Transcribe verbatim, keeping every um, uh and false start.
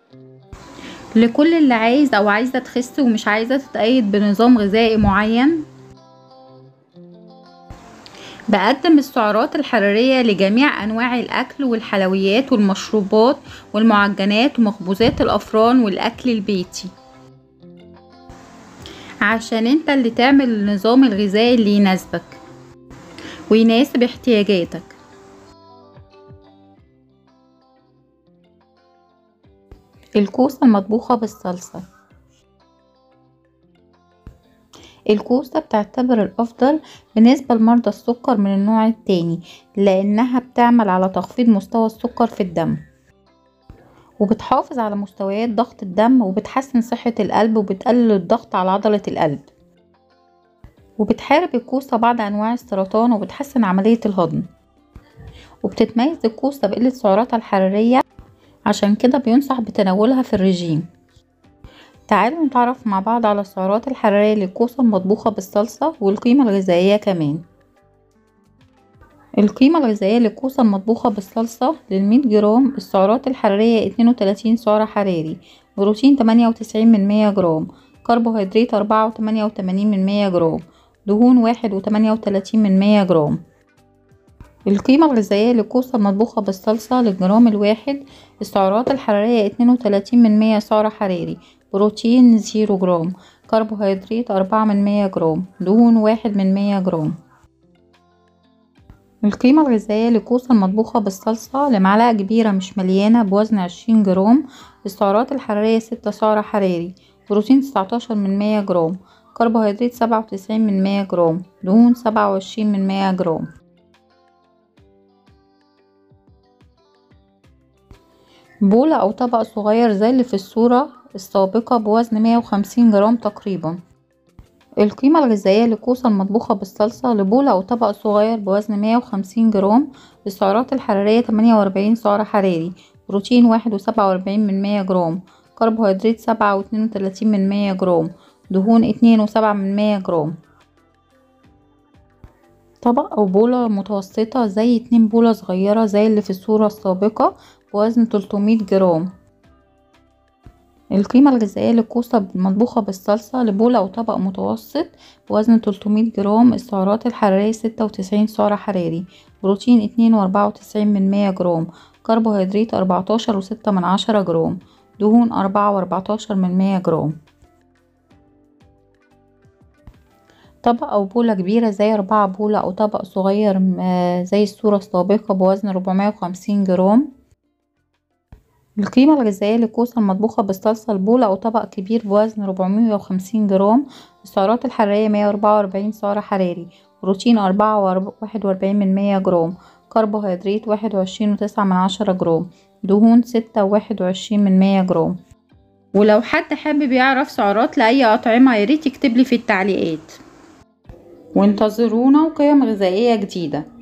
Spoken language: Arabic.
لكل اللي عايز او عايزة تخس ومش عايزة تتقيد بنظام غذائي معين. بقدم السعرات الحرارية لجميع انواع الاكل والحلويات والمشروبات والمعجنات ومخبوزات الافران والاكل البيتي، عشان انت اللي تعمل النظام الغذائي اللي يناسبك ويناسب احتياجاتك. الكوسة المطبوخة بالصلصة. الكوسة بتعتبر الأفضل بالنسبة لمرضى السكر من النوع التاني، لأنها بتعمل على تخفيض مستوى السكر في الدم، وبتحافظ على مستويات ضغط الدم، وبتحسن صحة القلب، وبتقلل الضغط على عضلة القلب، وبتحارب الكوسة بعض أنواع السرطان، وبتحسن عملية الهضم. وبتتميز الكوسة بقلة سعراتها الحرارية، عشان كده بينصح بتناولها في الرجيم. تعالوا نتعرف مع بعض على السعرات الحرارية للكوسة المطبوخة بالصلصة والقيمة الغذائية كمان. القيمة الغذائية للكوسة المطبوخة بالصلصة للمية جرام السعرات الحرارية اتنين وتلاتين سعر حراري، بروتين تمانية وتسعين من مية جرام، كربوهيدرات أربعة وتمانية وتمانين من مية جرام، دهون واحد وتمانية وتلاتين من مية جرام. القيمة الغذائية للكوسة المطبوخة بالصلصة للجرام الواحد السعرات الحرارية اتنين وتلاتين من مية سعر حراري، بروتين زيرو جرام، كربوهيدرات أربعة من مية جرام، دهون واحد من مية جرام. القيمة الغذائية للكوسة المطبوخة بالصلصة لمعلقة كبيرة مش مليانة بوزن عشرين جرام السعرات الحرارية ستة سعر حراري، بروتين تسعتاشر من مية جرام، كربوهيدرات سبعة وتسعين من مية جرام، دهون سبعة وعشرين من مية جرام. بولة أو طبق صغير زي اللي في الصورة السابقة بوزن مية وخمسين جرام تقريبا. القيمة الغذائية للكوسة المطبوخة بالصلصة لبولة أو طبق صغير بوزن مية وخمسين جرام السعرات الحرارية تمانية وأربعين سعر حراري، بروتين واحد وسبعة وأربعين من مية جرام، كربوهيدرات سبعة واتنين وتلاتين من مية جرام، دهون اتنين وسبعة من مية جرام. طبق أو بولة متوسطة زي اتنين بولة صغيرة زي اللي في الصورة السابقة بوزن تلتمية جرام. القيمة الغذائية للكوسة المطبوخة بالصلصة لبولة أو طبق متوسط بوزن تلتمية جرام السعرات الحرارية ستة وتسعين سعر حراري، بروتين اتنين وأربعة وتسعين من مية جرام، كربوهيدرات أربعتاشر وستة من عشرة جرام، دهون أربعة وأربعتاشر من مية جرام. طبق أو بولة كبيرة زي أربعة بولة أو طبق صغير زي الصورة السابقة بوزن ربعمية وخمسين جرام. القيمة الغذائية للكوسة المطبوخة بالصلصة البولة أو طبق كبير بوزن ربعمية وخمسين جرام السعرات الحرارية مية وأربعة وأربعين سعر حراري، بروتين أربعة واحد وأربعين من مية جرام، كربوهيدرات واحد وعشرين وتسعة من عشرة جرام، دهون ستة وواحد وعشرين من مية جرام. ولو حد حابب يعرف سعرات لأي أطعمة ياريت يكتبلي في التعليقات. وانتظرونا وقيم غذائية جديدة.